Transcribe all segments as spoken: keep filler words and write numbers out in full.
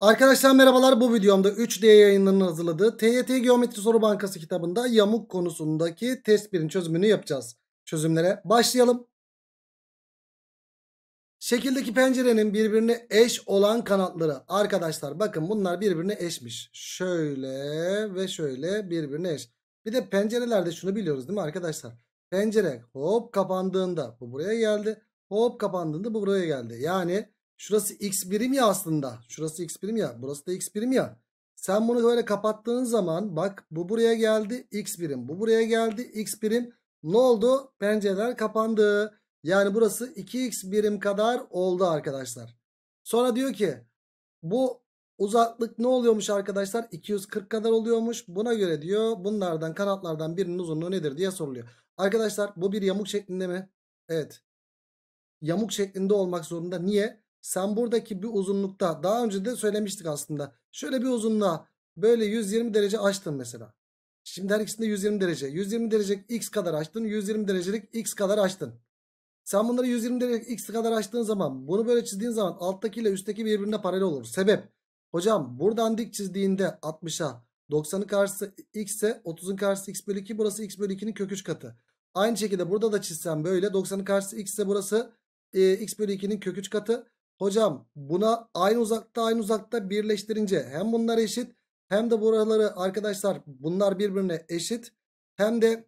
Arkadaşlar merhabalar, bu videomda üç D yayınlarının hazırladığı T Y T Geometri Soru Bankası kitabında yamuk konusundaki test birin çözümünü yapacağız. Çözümlere başlayalım. Şekildeki pencerenin birbirine eş olan kanatları. Arkadaşlar bakın, bunlar birbirine eşmiş. Şöyle ve şöyle birbirine eş. Bir de pencerelerde şunu biliyoruz değil mi arkadaşlar? Pencere hop kapandığında bu buraya geldi. Hop kapandığında bu buraya geldi. Yani şurası x birim ya aslında. Şurası x birim ya. Burası da x birim ya. Sen bunu böyle kapattığın zaman bak, bu buraya geldi x birim. Bu buraya geldi x birim. Ne oldu? Pencereler kapandı. Yani burası iki x birim kadar oldu arkadaşlar. Sonra diyor ki bu uzaklık ne oluyormuş arkadaşlar? iki yüz kırk kadar oluyormuş. Buna göre diyor bunlardan, kanatlardan birinin uzunluğu nedir diye soruluyor. Arkadaşlar bu bir yamuk şeklinde mi? Evet. Yamuk şeklinde olmak zorunda. Niye? Sen buradaki bir uzunlukta, daha önce de söylemiştik aslında. Şöyle bir uzunluğa böyle yüz yirmi derece açtın mesela. Şimdi her ikisinde yüz yirmi derece. yüz yirmi derecelik x kadar açtın. yüz yirmi derecelik x kadar açtın. Sen bunları yüz yirmi derece x kadar açtığın zaman, bunu böyle çizdiğin zaman alttaki ile üstteki birbirine paralel olur. Sebep? Hocam buradan dik çizdiğinde altmışa, doksanın karşısı x ise otuzun karşısı x bölü iki, burası x bölü ikinin kök üç katı. Aynı şekilde burada da çizsem böyle, doksanın karşısı x ise burası e, x bölü ikinin kök üç katı. Hocam buna aynı uzakta aynı uzakta birleştirince hem bunlar eşit, hem de buraları arkadaşlar bunlar birbirine eşit, hem de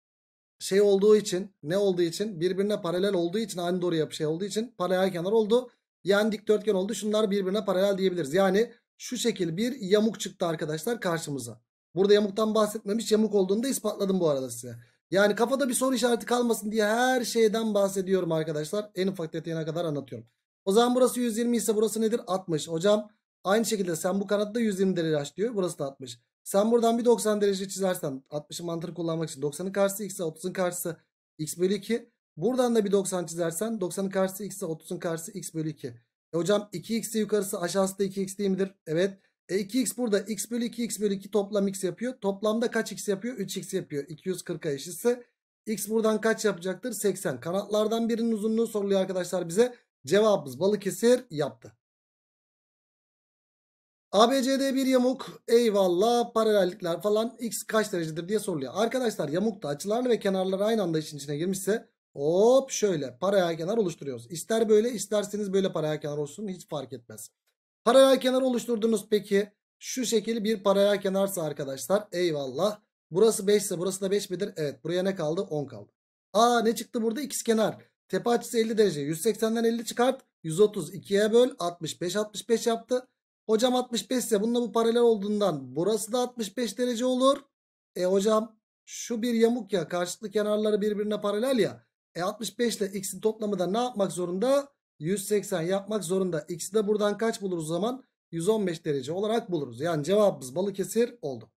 şey olduğu için, ne olduğu için, birbirine paralel olduğu için, aynı doğru yapı şey olduğu için paralel kenar oldu. Yani dikdörtgen oldu. Şunlar birbirine paralel diyebiliriz. Yani şu şekil bir yamuk çıktı arkadaşlar karşımıza. Burada yamuktan bahsetmemiş, yamuk olduğunu da ispatladım bu arada size. Yani kafada bir soru işareti kalmasın diye her şeyden bahsediyorum arkadaşlar. En ufak detayına kadar anlatıyorum. O zaman burası yüz yirmi ise burası nedir? altmış. Hocam aynı şekilde sen bu kanatta yüz yirmi derece aç diyor. Burası da altmış. Sen buradan bir doksan derece çizersen, altmışın mantığını kullanmak için, doksanın karşısı x ise otuzun karşısı x bölü iki. Buradan da bir doksan çizersen, doksanın karşısı x ise otuzun karşısı x bölü iki. E hocam iki x'i yukarısı aşağısı da iki x değil midir? Evet. E iki x burada, x bölü iki, x bölü iki toplam x yapıyor. Toplamda kaç x yapıyor? üç x yapıyor. iki yüz kırka eşitse x buradan kaç yapacaktır? seksen. Kanatlardan birinin uzunluğu soruluyor arkadaşlar bize. Cevabımız Balıkesir yaptı. A B C D bir yamuk, eyvallah, paralellikler falan, x kaç derecedir diye soruluyor. Arkadaşlar yamukta açılarla ve kenarlar aynı anda işin içine girmişse hop şöyle paralel kenar oluşturuyoruz. İster böyle, isterseniz böyle paralel kenar olsun, hiç fark etmez. Paralel kenar oluşturdunuz, peki şu şekil bir paralel kenarsa arkadaşlar, eyvallah. Burası beş ise burası da beş midir? Evet, buraya ne kaldı? on kaldı. Aa, ne çıktı burada? İkizkenar. Tepe açısı elli derece. yüz seksenden elli çıkart. yüz otuz ikiye böl. altmış beş, altmış beş yaptı. Hocam altmış beş ise bununla bu paralel olduğundan burası da altmış beş derece olur. E hocam şu bir yamuk ya, karşılıklı kenarları birbirine paralel ya. E altmış beş ile x'in toplamı da ne yapmak zorunda? yüz seksen yapmak zorunda. X'i de buradan kaç buluruz o zaman? yüz on beş derece olarak buluruz. Yani cevabımız Balıkesir oldu.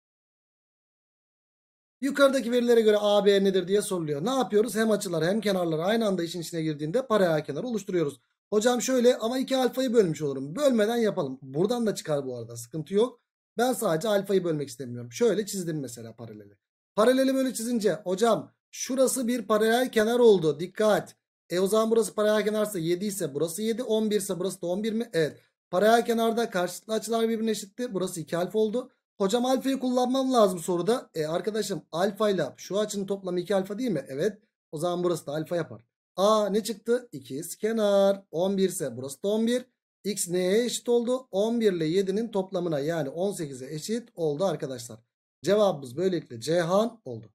Yukarıdaki verilere göre A B nedir diye soruluyor. Ne yapıyoruz? Hem açılar hem kenarlar aynı anda işin içine girdiğinde paralel kenar oluşturuyoruz. Hocam şöyle, ama iki alfayı bölmüş olurum. Bölmeden yapalım. Buradan da çıkar bu arada, sıkıntı yok. Ben sadece alfayı bölmek istemiyorum. Şöyle çizdim mesela paraleli. Paraleli böyle çizince hocam şurası bir paralel kenar oldu. Dikkat. E o zaman burası paralel kenarsa yedi ise burası yedi. on bir ise burası da on bir mi? Evet. Paralel kenarda karşılıklı açılar birbirine eşitti. Burası iki alfa oldu. Hocam alfayı kullanmam lazım soruda. E arkadaşım, alfa ile şu açının toplamı iki alfa değil mi? Evet. O zaman burası da alfa yapar. Aa, ne çıktı? İkizkenar. on bir ise burası da on bir. X neye eşit oldu? on bir ile yedinin toplamına, yani on sekize eşit oldu arkadaşlar. Cevabımız böylelikle Ceyhan oldu.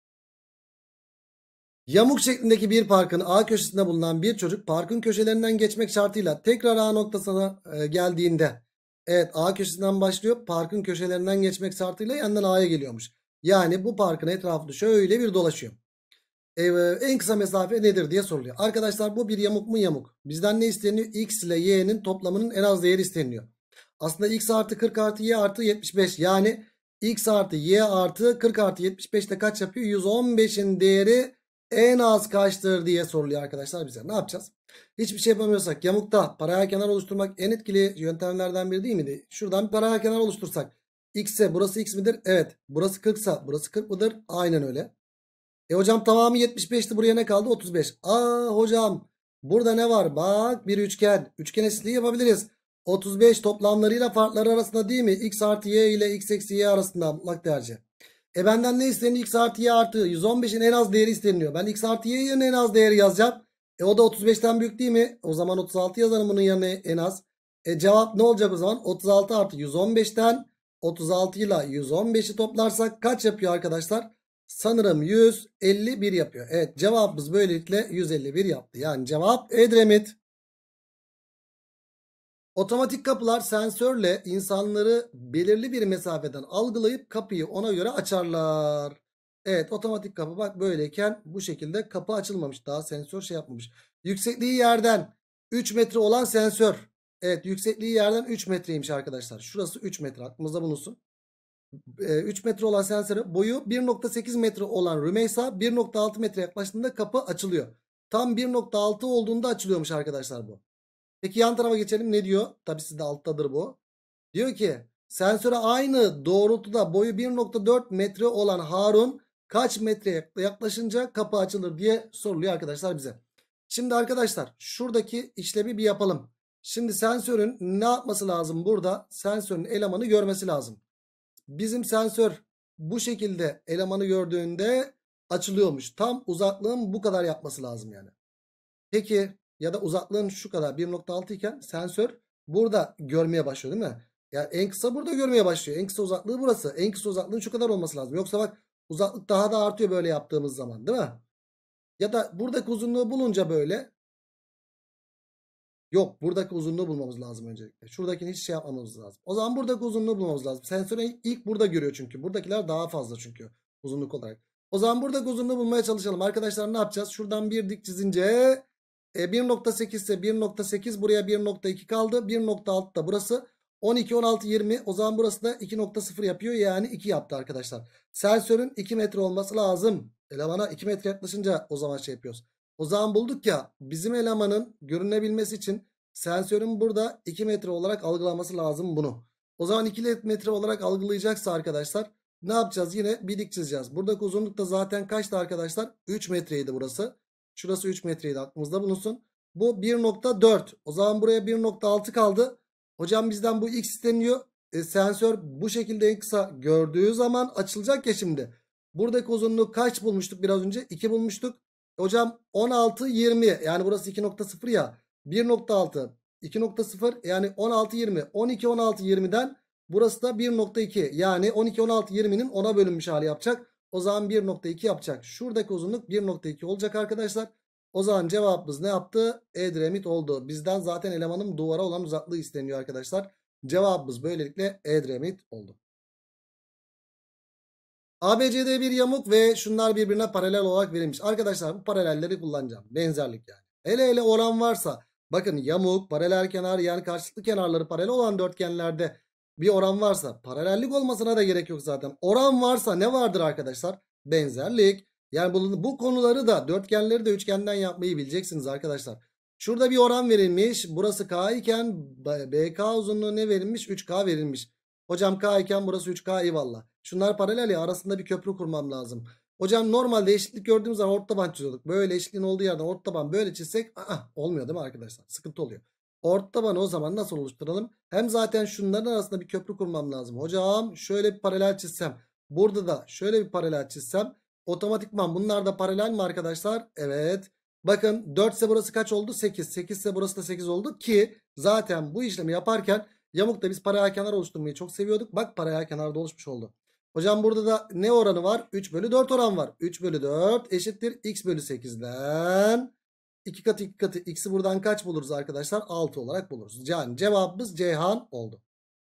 Yamuk şeklindeki bir parkın A köşesinde bulunan bir çocuk parkın köşelerinden geçmek şartıyla tekrar A noktasına e, geldiğinde, evet, A köşesinden başlıyor, parkın köşelerinden geçmek şartıyla yandan A'ya geliyormuş. Yani bu parkın etrafını şöyle bir dolaşıyor. E, en kısa mesafe nedir diye soruluyor. Arkadaşlar bu bir yamuk mu? Yamuk. Bizden ne isteniyor? X ile y'nin toplamının en az değeri isteniyor. Aslında x artı kırk artı y artı yetmiş beş, yani x artı y artı kırk artı yetmiş beş de kaç yapıyor? yüz on beşin değeri en az kaçtır diye soruluyor arkadaşlar bize. Ne yapacağız? Hiçbir şey yapamıyorsak, yamukta paralel kenar oluşturmak en etkili yöntemlerden biri değil miydi? Şuradan bir paralel kenar oluştursak, x ise burası x midir? Evet. Burası kırk ise burası kırk mıdır? Aynen öyle. E hocam tamamı yetmiş beşti, buraya ne kaldı? otuz beş. Aa hocam burada ne var? Bak, bir üçgen. Üçgen eşitliği yapabiliriz. otuz beş toplamlarıyla farkları arasında değil mi? X artı y ile x eksi y arasında mutlak derece. E benden ne isteniyor? X artı y artı yüz on beşin en az değeri isteniyor. Ben x artı y yerine en az değeri yazacağım. E o da otuz beşten büyük değil mi? O zaman otuz altı yazarım bunun yerine en az. E cevap ne olacak o zaman? otuz altı artı yüz on beşten otuz altı ile yüz on beşi toplarsak kaç yapıyor arkadaşlar? Sanırım yüz elli bir yapıyor. Evet, cevabımız böylelikle yüz elli bir yaptı. Yani cevap Edremit. Otomatik kapılar sensörle insanları belirli bir mesafeden algılayıp kapıyı ona göre açarlar. Evet, otomatik kapı bak böyleyken bu şekilde kapı açılmamış. Daha sensör şey yapmamış. Yüksekliği yerden üç metre olan sensör. Evet, yüksekliği yerden üç metreymiş arkadaşlar. Şurası üç metre, aklımızda bulunsun. Ee, üç metre olan sensörü, boyu bir nokta sekiz metre olan Rümeysa bir nokta altı metre yaklaştığında kapı açılıyor. Tam bir nokta altı olduğunda açılıyormuş arkadaşlar bu. Peki yan tarafa geçelim, ne diyor? Tabii sizde alttadır bu. Diyor ki sensöre aynı doğrultuda boyu bir nokta dört metre olan Harun kaç metreye yaklaşınca kapı açılır diye soruluyor arkadaşlar bize. Şimdi arkadaşlar şuradaki işlemi bir yapalım. Şimdi sensörün ne yapması lazım burada? Sensörün elemanı görmesi lazım. Bizim sensör bu şekilde elemanı gördüğünde açılıyormuş. Tam uzaklığın bu kadar yapması lazım yani. Peki ya da uzaklığın şu kadar bir nokta altı iken sensör burada görmeye başlıyor değil mi? Yani en kısa burada görmeye başlıyor. En kısa uzaklığı burası. En kısa uzaklığın şu kadar olması lazım. Yoksa bak uzaklık daha da artıyor böyle yaptığımız zaman değil mi? Ya da buradaki uzunluğu bulunca böyle. Yok, buradaki uzunluğu bulmamız lazım öncelikle. Şuradakini hiç şey yapmamamız lazım. O zaman buradaki uzunluğu bulmamız lazım. Sensör ilk burada görüyor çünkü. Buradakiler daha fazla çünkü uzunluk olarak. O zaman buradaki uzunluğu bulmaya çalışalım. Arkadaşlar ne yapacağız? Şuradan bir dik çizince e, bir nokta sekiz ise bir nokta sekiz, buraya bir nokta iki kaldı. bir nokta altı da burası. on iki, on altı, yirmi. O zaman burası da iki nokta sıfır yapıyor. Yani iki yaptı arkadaşlar. Sensörün iki metre olması lazım. Elemana iki metre yaklaşınca o zaman şey yapıyoruz. O zaman bulduk ya, bizim elemanın görünebilmesi için sensörün burada iki metre olarak algılaması lazım bunu. O zaman iki metre olarak algılayacaksa arkadaşlar ne yapacağız? Yine bir dik çizeceğiz. Buradaki uzunluk da zaten kaçtı arkadaşlar? üç metreydi burası. Şurası üç metreydi, aklımızda bulunsun. Bu bir nokta dört. O zaman buraya bir nokta altı kaldı. Hocam bizden bu x isteniyor. E, sensör bu şekilde en kısa gördüğü zaman açılacak ya şimdi. Buradaki uzunluğu kaç bulmuştuk biraz önce? iki bulmuştuk. Hocam on altı, yirmi, yani burası iki nokta sıfır ya, bir nokta altı, iki nokta sıfır, yani on altı, yirmi, on iki, on altı, yirmiden burası da bir nokta iki, yani on iki, on altı, yirminin ona bölünmüş hali yapacak. O zaman bir nokta iki yapacak. Şuradaki uzunluk bir nokta iki olacak arkadaşlar. O zaman cevabımız ne yaptı? Edremit oldu. Bizden zaten elemanın duvara olan uzaklığı isteniyor arkadaşlar. Cevabımız böylelikle Edremit oldu. A B C D bir yamuk ve şunlar birbirine paralel olarak verilmiş. Arkadaşlar bu paralelleri kullanacağım. Benzerlik yani. Hele hele oran varsa, bakın yamuk, paralel kenar, yani karşılıklı kenarları paralel olan dörtgenlerde bir oran varsa, paralellik olmasına da gerek yok zaten. Oran varsa ne vardır arkadaşlar? Benzerlik. Yani bu, bu konuları da, dörtgenleri de üçgenden yapmayı bileceksiniz arkadaşlar. Şurada bir oran verilmiş. Burası K iken B K uzunluğu ne verilmiş? üç K verilmiş. Hocam K iken burası üç K, eyvallah. Şunlar paralel ya, arasında bir köprü kurmam lazım. Hocam normalde eşitlik gördüğümüz zaman ortaban çiziyorduk. Böyle eşitliğin olduğu yerden ortaban böyle çizsek aa, olmuyor değil mi arkadaşlar? Sıkıntı oluyor. Ortabanı o zaman nasıl oluşturalım? Hem zaten şunların arasında bir köprü kurmam lazım. Hocam şöyle bir paralel çizsem. Burada da şöyle bir paralel çizsem. Otomatikman bunlar da paralel mi arkadaşlar? Evet. Bakın dört ise burası kaç oldu? sekiz. sekiz ise burası da sekiz oldu ki zaten bu işlemi yaparken yamukta biz paralel kenar oluşturmayı çok seviyorduk. Bak paralel kenarda oluşmuş oldu. Hocam burada da ne oranı var? üç bölü dört oran var. üç bölü dört eşittir x bölü sekizden. iki katı iki katı x'i buradan kaç buluruz arkadaşlar? altı olarak buluruz. Yani cevabımız Ceyhan oldu.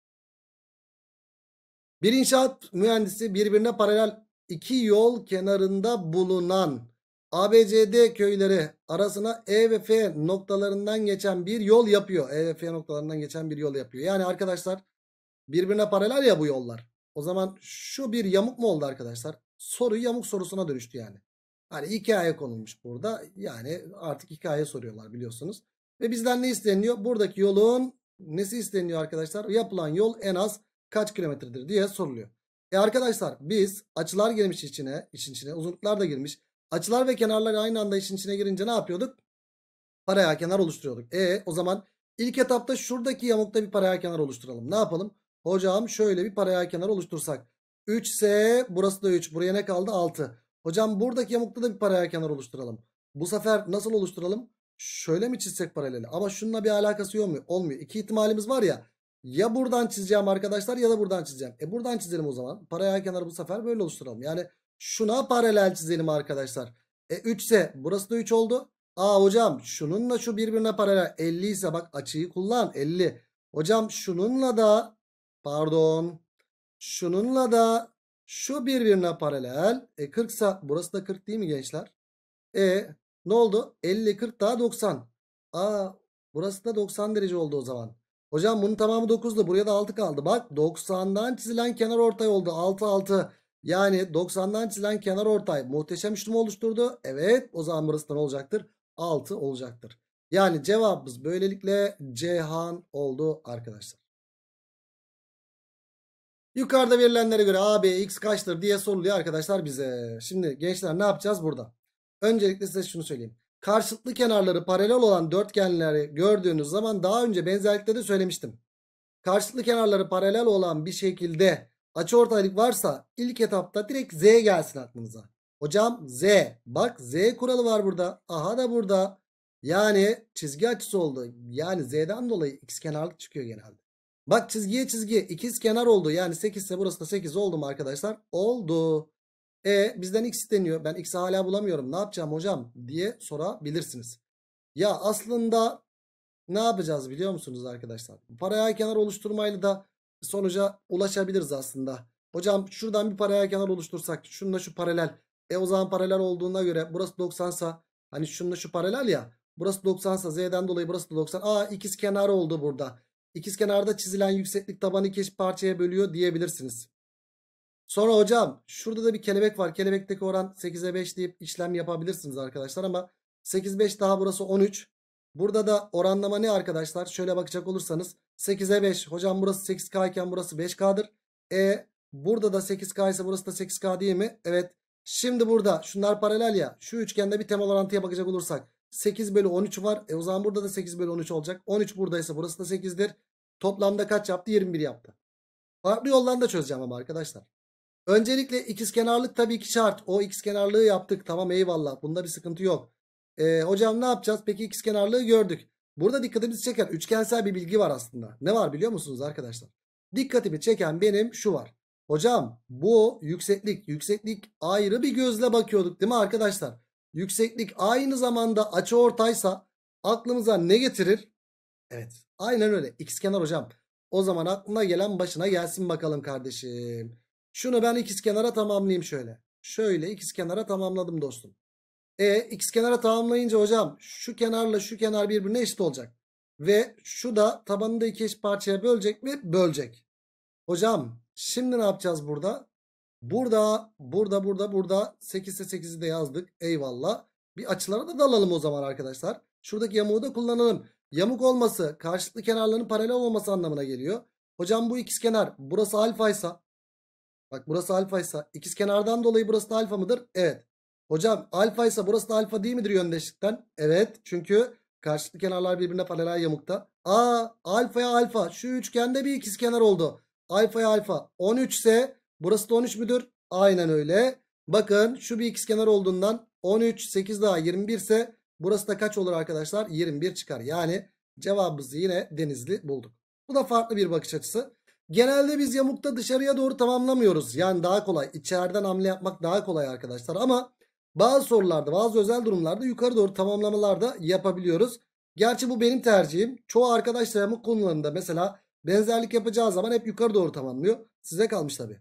Bir inşaat mühendisi birbirine paralel iki yol kenarında bulunan A B C D köyleri arasına E ve F noktalarından geçen bir yol yapıyor. E ve F noktalarından geçen bir yol yapıyor. Yani arkadaşlar birbirine paralel ya bu yollar. O zaman şu bir yamuk mu oldu arkadaşlar? Soru yamuk sorusuna dönüştü yani. Hani hikaye konulmuş burada. Yani artık hikaye soruyorlar biliyorsunuz. Ve bizden ne isteniyor? Buradaki yolun nesi isteniyor arkadaşlar? Yapılan yol en az kaç kilometredir diye soruluyor. E arkadaşlar biz açılar girmiş içine, işin içine, uzunluklar da girmiş. Açılar ve kenarlar aynı anda işin içine girince ne yapıyorduk? Paralel kenar oluşturuyorduk. E o zaman İlk etapta şuradaki yamukta bir paralel kenar oluşturalım. Ne yapalım? Hocam şöyle bir paralel kenar oluştursak. üç ise burası da üç. Buraya ne kaldı? altı. Hocam buradaki yamukta da bir paralel kenar oluşturalım. Bu sefer nasıl oluşturalım? Şöyle mi çizsek paraleli? Ama şununla bir alakası olmuyor. Olmuyor. İki ihtimalimiz var ya. Ya buradan çizeceğim arkadaşlar ya da buradan çizeceğim. E buradan çizelim o zaman. Paralel kenarı bu sefer böyle oluşturalım. Yani şuna paralel çizelim arkadaşlar. E üç ise burası da üç oldu. Aa hocam şununla şu birbirine paralel. elli ise bak açıyı kullan. elli. Hocam şununla da pardon. Şununla da şu birbirine paralel. E kırk ise burası da kırk değil mi gençler? E ne oldu? elli, kırk daha doksan. Aa burası da doksan derece oldu o zaman. Hocam bunun tamamı dokuzdu. Buraya da altı kaldı. Bak doksandan çizilen kenar ortay oldu. altı, altı. Yani doksandan çizilen kenar ortay muhteşem üçlü oluşturdu? Evet. O zaman burası da ne olacaktır? altı olacaktır. Yani cevabımız böylelikle Ceyhan oldu arkadaşlar. Yukarıda verilenlere göre A, B, X kaçtır diye soruluyor arkadaşlar bize. Şimdi gençler ne yapacağız burada? Öncelikle size şunu söyleyeyim. Karşılıklı kenarları paralel olan dörtgenleri gördüğünüz zaman daha önce benzerlikte de söylemiştim. Karşılıklı kenarları paralel olan bir şekilde açıortaylık varsa ilk etapta direkt Z gelsin aklınıza. Hocam Z. Bak Z kuralı var burada. Aha da burada. Yani çizgi açısı oldu. Yani Z'den dolayı ikizkenarlık çıkıyor genelde. Bak çizgiye çizgi ikiz kenar oldu. Yani sekiz ise burası da sekiz oldu mu arkadaşlar? Oldu. E bizden x isteniyor. Ben x'i hala bulamıyorum. Ne yapacağım hocam diye sorabilirsiniz. Ya aslında ne yapacağız biliyor musunuz arkadaşlar? Paralel kenar oluşturmayla da sonuca ulaşabiliriz aslında. Hocam şuradan bir paralel kenar oluştursak. Şununla şu paralel. E o zaman paralel olduğuna göre burası doksan sa hani şununla şu paralel ya. Burası doksan sa Z'den dolayı burası da doksan. Aa ikiz kenar oldu burada. İkizkenarda çizilen yükseklik tabanı iki eşit parçaya bölüyor diyebilirsiniz. Sonra hocam şurada da bir kelebek var. Kelebekteki oran sekize beş deyip işlem yapabilirsiniz arkadaşlar ama sekiz beş daha burası on üç. Burada da oranlama ne arkadaşlar? Şöyle bakacak olursanız sekize beş. Hocam burası sekiz K iken burası beş K'dır. E burada da sekiz K ise burası da sekiz K değil mi? Evet. Şimdi burada şunlar paralel ya. Şu üçgende bir temel orantıya bakacak olursak sekiz bölü on üç var. E o zaman burada da sekiz bölü on üç olacak. on üç buradaysa burası da sekizdir. Toplamda kaç yaptı? yirmi bir yaptı. Farklı yoldan da çözeceğim ama arkadaşlar. Öncelikle ikizkenarlık tabii ki şart. O ikizkenarlığı yaptık. Tamam eyvallah. Bunda bir sıkıntı yok. Ee, hocam ne yapacağız? Peki ikizkenarlığı gördük. Burada dikkatimizi çeken üçgensel bir bilgi var aslında. Ne var biliyor musunuz arkadaşlar? Dikkatimi çeken benim şu var. Hocam bu yükseklik. Yükseklik ayrı bir gözle bakıyorduk değil mi arkadaşlar? Yükseklik aynı zamanda açıortaysa aklımıza ne getirir? Evet. Aynen öyle. İkizkenar hocam. O zaman aklına gelen başına gelsin bakalım kardeşim. Şunu ben ikizkenara tamamlayayım şöyle. Şöyle ikizkenara tamamladım dostum. E ikizkenara tamamlayınca hocam şu kenarla şu kenar birbirine eşit olacak. Ve şu da tabanını da iki eşit parçaya bölecek mi? Bölecek. Hocam şimdi ne yapacağız burada? Burada, burada, burada, burada sekiz ise sekizi de yazdık. Eyvallah. Bir açılara da dalalım o zaman arkadaşlar. Şuradaki yamuğu da kullanalım. Yamuk olması karşılıklı kenarların paralel olması anlamına geliyor. Hocam bu ikizkenar burası alfaysa bak burası alfaysa ikizkenardan dolayı burası da alfa mıdır? Evet. Hocam alfaysa burası da alfa değil midir yöndeşlikten? Evet. Çünkü karşılıklı kenarlar birbirine paralel yamukta. Aa alfaya alfa şu üçgende bir ikizkenar oldu. Alfaya alfa on üç ise burası da on üç müdür? Aynen öyle. Bakın şu bir ikizkenar olduğundan on üç sekiz daha yirmi bir ise burası da kaç olur arkadaşlar? yirmi bir çıkar. Yani cevabımızı yine Denizli bulduk. Bu da farklı bir bakış açısı. Genelde biz yamukta dışarıya doğru tamamlamıyoruz. Yani daha kolay. İçeriden hamle yapmak daha kolay arkadaşlar. Ama bazı sorularda bazı özel durumlarda yukarı doğru tamamlamalar da yapabiliyoruz. Gerçi bu benim tercihim. Çoğu arkadaş da yamuk konularında mesela benzerlik yapacağı zaman hep yukarı doğru tamamlıyor. Size kalmış tabii.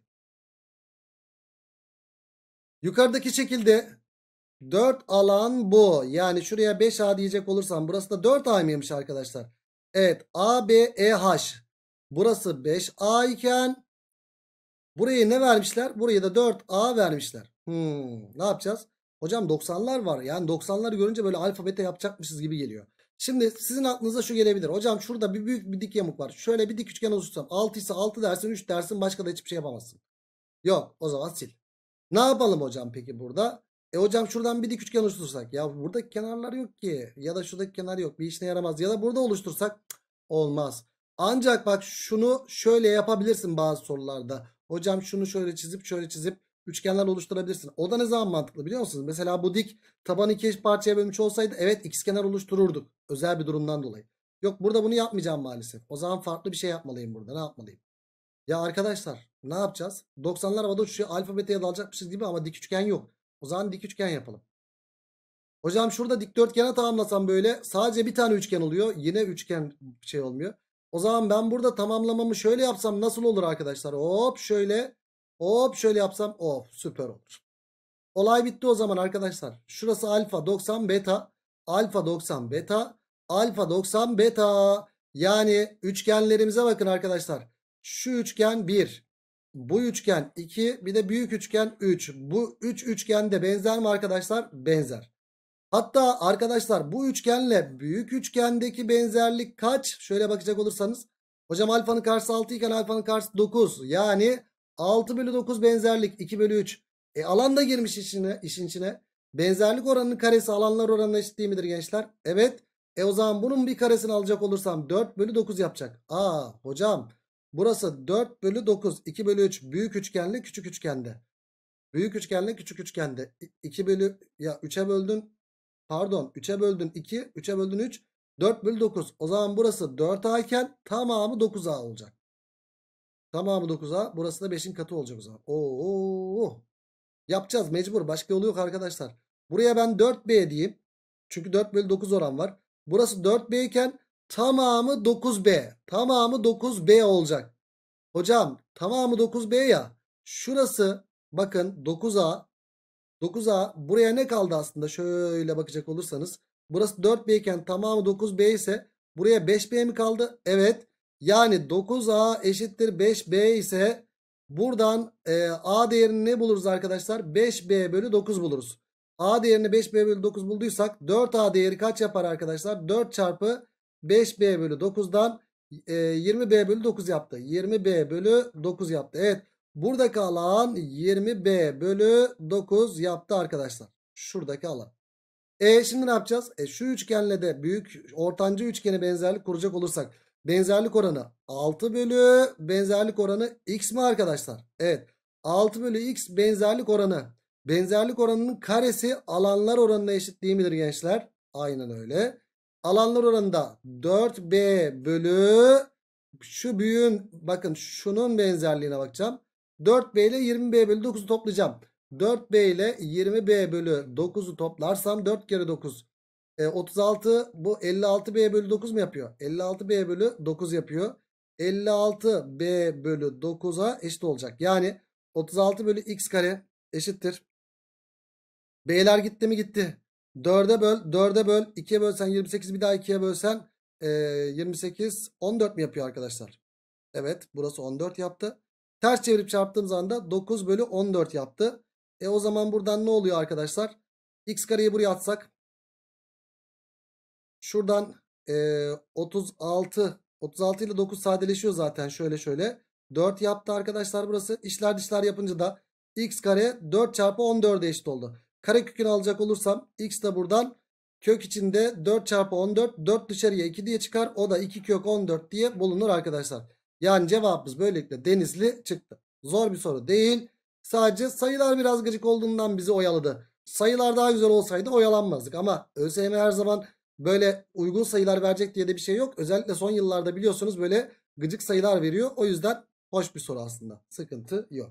Yukarıdaki şekilde dört alan bu. Yani şuraya beş A diyecek olursam burası da dört A mıymış arkadaşlar? Evet. A, B, E, H. Burası beş A iken burayı ne vermişler? Burayı da dört A vermişler. Hmm, ne yapacağız? Hocam doksanlar var. Yani doksanları görünce böyle alfabete yapacakmışız gibi geliyor. Şimdi sizin aklınıza şu gelebilir. Hocam şurada bir büyük bir dik yamuk var. Şöyle bir dik üçgen oluştursam altı ise altı dersin, üç dersin, başka da hiçbir şey yapamazsın. Yok, o zaman sil. Ne yapalım hocam peki burada? E hocam şuradan bir dik üçgen oluştursak. Ya buradaki kenarlar yok ki. Ya da şuradaki kenar yok. Bir işine yaramaz. Ya da burada oluştursak. Olmaz. Ancak bak şunu şöyle yapabilirsin bazı sorularda. Hocam şunu şöyle çizip şöyle çizip üçgenler oluşturabilirsin. O da ne zaman mantıklı biliyor musunuz? Mesela bu dik tabanı iki eş parçaya bölmüş olsaydı evet ikizkenar oluştururduk. Özel bir durumdan dolayı. Yok burada bunu yapmayacağım maalesef. O zaman farklı bir şey yapmalıyım burada. Ne yapmalıyım? Ya arkadaşlar ne yapacağız? doksanlar havada uçuşuyor. Alfabeteye dalacakmışız gibi ama dik üçgen yok. O zaman dik üçgen yapalım. Hocam şurada dikdörtgene tamamlasam böyle sadece bir tane üçgen oluyor. Yine üçgen şey olmuyor. O zaman ben burada tamamlamamı şöyle yapsam nasıl olur arkadaşlar? Hop şöyle hop şöyle yapsam of süper olur. Olay bitti o zaman arkadaşlar. Şurası alfa doksan beta. Alfa doksan beta. Alfa doksan beta. Yani üçgenlerimize bakın arkadaşlar. Şu üçgen bir. Bu üçgen iki. Bir de büyük üçgen üç. Bu üç üçgen de benzer mi arkadaşlar? Benzer. Hatta arkadaşlar bu üçgenle büyük üçgendeki benzerlik kaç? Şöyle bakacak olursanız. Hocam alfanın karşısı altı iken alfanın karşısı dokuz. Yani altı bölü dokuz benzerlik iki bölü üç. E alan da girmiş işine, işin içine. Benzerlik oranının karesi alanlar oranına eşit değil midir gençler? Evet. E o zaman bunun bir karesini alacak olursam dört bölü dokuz yapacak. Aa hocam burası dört bölü dokuz. iki bölü üç büyük üçgenle küçük üçgende. Büyük üçgenle küçük üçgende. iki bölü ya üçe böldün. Pardon üçe böldün iki. üçe böldün üç. dört bölü dokuz. O zaman burası dört a iken tamamı dokuz a olacak. Tamamı dokuz a. Burası da beşin katı olacak o zaman. Oo. Yapacağız mecbur. Başka yolu yok arkadaşlar. Buraya ben dört b diyeyim. Çünkü dört bölü dokuz oran var. Burası dört b iken tamamı dokuz b. Tamamı dokuz b olacak. Hocam tamamı dokuz b ya. Şurası bakın dokuz a. dokuz a buraya ne kaldı aslında şöyle bakacak olursanız. Burası dört b iken tamamı dokuz b ise buraya beş b mi kaldı? Evet. Yani dokuz a eşittir beş b ise buradan e, a değerini ne buluruz arkadaşlar? beş b bölü dokuz buluruz. A değerini beş b bölü dokuz bulduysak dört a değeri kaç yapar arkadaşlar? dört çarpı beş b bölü dokuzdan e, yirmi b bölü dokuz yaptı. yirmi b bölü dokuz yaptı. Evet. Buradaki alan yirmi b bölü dokuz yaptı arkadaşlar. Şuradaki alan. E şimdi ne yapacağız? E şu üçgenle de büyük ortanca üçgene benzerlik kuracak olursak. Benzerlik oranı altı bölü benzerlik oranı x mi arkadaşlar? Evet. altı bölü x benzerlik oranı. Benzerlik oranının karesi alanlar oranına eşit değil midir gençler? Aynen öyle. Alanlar oranında dört b bölü şu büyüğün bakın şunun benzerliğine bakacağım. dört b ile yirmi b bölü dokuzu toplayacağım. dört b ile yirmi b bölü dokuzu toplarsam dört kere dokuz. E, otuz altı bu elli altı b bölü dokuz mu yapıyor? elli altı b bölü dokuz yapıyor. elli altı b bölü dokuza eşit olacak. Yani otuz altı bölü x kare eşittir. B'ler gitti mi gitti. dörde böl dörde böl ikiye bölsen yirmi sekiz bir daha ikiye bölsen e, yirmi sekiz on dört mi yapıyor arkadaşlar? Evet burası on dört yaptı. Ters çevirip çarptığım zaman da dokuz bölü on dört yaptı. E o zaman buradan ne oluyor arkadaşlar? X kareyi buraya atsak. Şuradan e, otuz altı. otuz altı ile dokuz sadeleşiyor zaten şöyle şöyle. dört yaptı arkadaşlar burası. İşler dışlar yapınca da x kare dört çarpı on dörde eşit oldu. Karekökünü alacak olursam x de buradan kök içinde dört çarpı on dört. dört dışarıya iki diye çıkar. O da iki kök on dört diye bulunur arkadaşlar. Yani cevabımız böylelikle Denizli çıktı. Zor bir soru değil. Sadece sayılar biraz gıcık olduğundan bizi oyaladı. Sayılar daha güzel olsaydı oyalanmazdık. Ama ÖSYM her zaman böyle uygun sayılar verecek diye de bir şey yok. Özellikle son yıllarda biliyorsunuz böyle gıcık sayılar veriyor. O yüzden hoş bir soru aslında. Sıkıntı yok.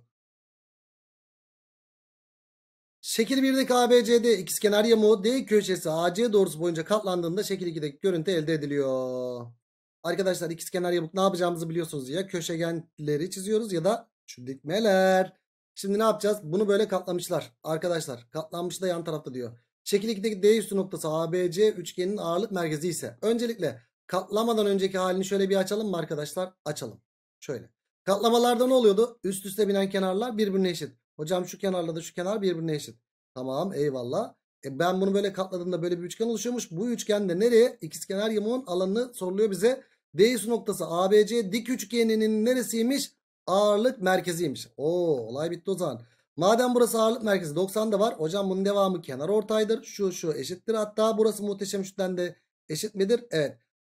Şekil birdeki A B C D ikizkenar yamuğu D köşesi A C doğrusu boyunca katlandığında şekil ikideki görüntü elde ediliyor. Arkadaşlar ikizkenar yamuk ne yapacağımızı biliyorsunuz ya. Köşegenleri çiziyoruz ya da şu dikmeler. Şimdi ne yapacağız? Bunu böyle katlamışlar. Arkadaşlar katlanmış da yan tarafta diyor. Şekil ikideki D üstü noktası A B C üçgeninin ağırlık merkezi ise öncelikle katlamadan önceki halini şöyle bir açalım mı arkadaşlar? Açalım. Şöyle. Katlamalarda ne oluyordu? Üst üste binen kenarlar birbirine eşit. Hocam şu kenarla da şu kenar birbirine eşit. Tamam eyvallah. E ben bunu böyle katladığımda böyle bir üçgen oluşuyormuş. Bu üçgende nereye? İkizkenar yamuğun alanını soruluyor bize. D üstü noktası A B C dik üçgeninin neresiymiş? Ağırlık merkeziymiş. Oo olay bitti o zaman. Madem burası ağırlık merkezi doksanda var. Hocam bunun devamı kenar ortaydır. Şu şu eşittir. Hatta burası muhteşem üçten de eşit midir? Evet.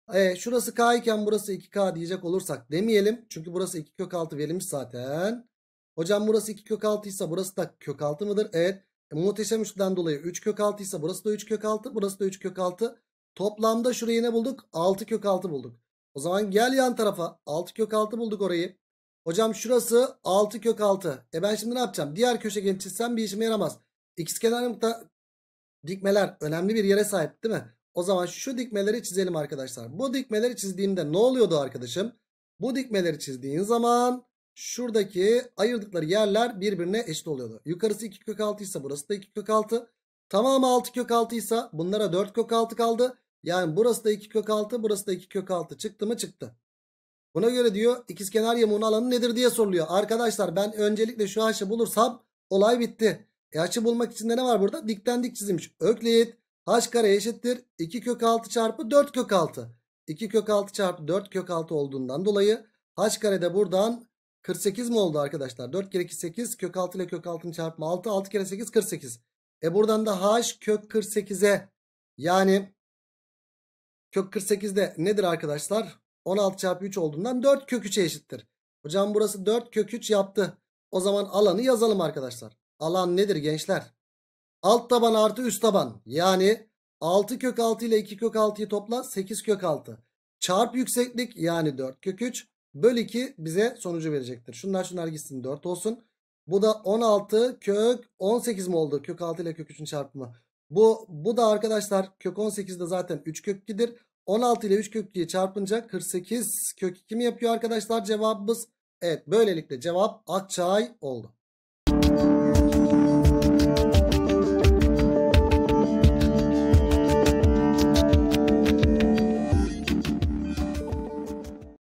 E, şurası K iken burası iki K diyecek olursak demeyelim. Çünkü burası iki kök altı verilmiş zaten. Hocam burası iki kök altı ise burası da kök altı mıdır? Evet. E, muhteşem üçlüden dolayı üç kök altı ise burası da üç kök altı. Burası da üç kök altı. Toplamda şurayı ne bulduk? altı kök altı bulduk. O zaman gel yan tarafa. altı kök altı bulduk orayı. Hocam şurası altı kök altı. E ben şimdi ne yapacağım? Diğer köşegeni çizsem bir işime yaramaz. İkizkenar dikmeler önemli bir yere sahip değil mi? O zaman şu dikmeleri çizelim arkadaşlar. Bu dikmeleri çizdiğimde ne oluyordu arkadaşım? Bu dikmeleri çizdiğin zaman şuradaki ayırdıkları yerler birbirine eşit oluyordu. Yukarısı iki kök altı ise burası da iki kök altı. Tamamı altı kök altı ise bunlara dört kök altı kaldı. Yani burası da iki kök altı, burası da iki kök altı. Çıktı mı? Çıktı. Buna göre diyor ikizkenar yamuğun alanı nedir diye soruluyor. Arkadaşlar ben öncelikle şu açı bulursam olay bitti. E açı bulmak için de ne var burada? Dikten dik çizilmiş. Öklit h kare eşittir iki kök altı çarpı dört kök altı. iki kök altı çarpı dört kök altı olduğundan dolayı h kare de buradan kırk sekiz mi oldu arkadaşlar? dört kere iki sekiz, kök altı ile kök altının çarpımı altı. altı kere sekiz kırk sekiz. E buradan da h kök kırk sekize, yani kök kırk sekizde nedir arkadaşlar? on altı çarpı üç olduğundan dört kök üçe eşittir. Hocam burası dört kök üç yaptı. O zaman alanı yazalım arkadaşlar. Alan nedir gençler? Alt taban artı üst taban. Yani altı kök altı ile iki kök altıyı topla, sekiz kök altı. Çarp yükseklik, yani dört kök üç. Böl iki bize sonucu verecektir. Şunlar şunlar gitsin, dört olsun. Bu da on altı kök on sekiz mi oldu? Kök altı ile kök üçün çarpımı. Bu, bu da arkadaşlar kök on sekizde zaten üç kök iki'dir. on altı ile üç kök iki'yi çarpınca kırk sekiz kök iki mi yapıyor arkadaşlar cevabımız? Evet, böylelikle cevap Akçay oldu.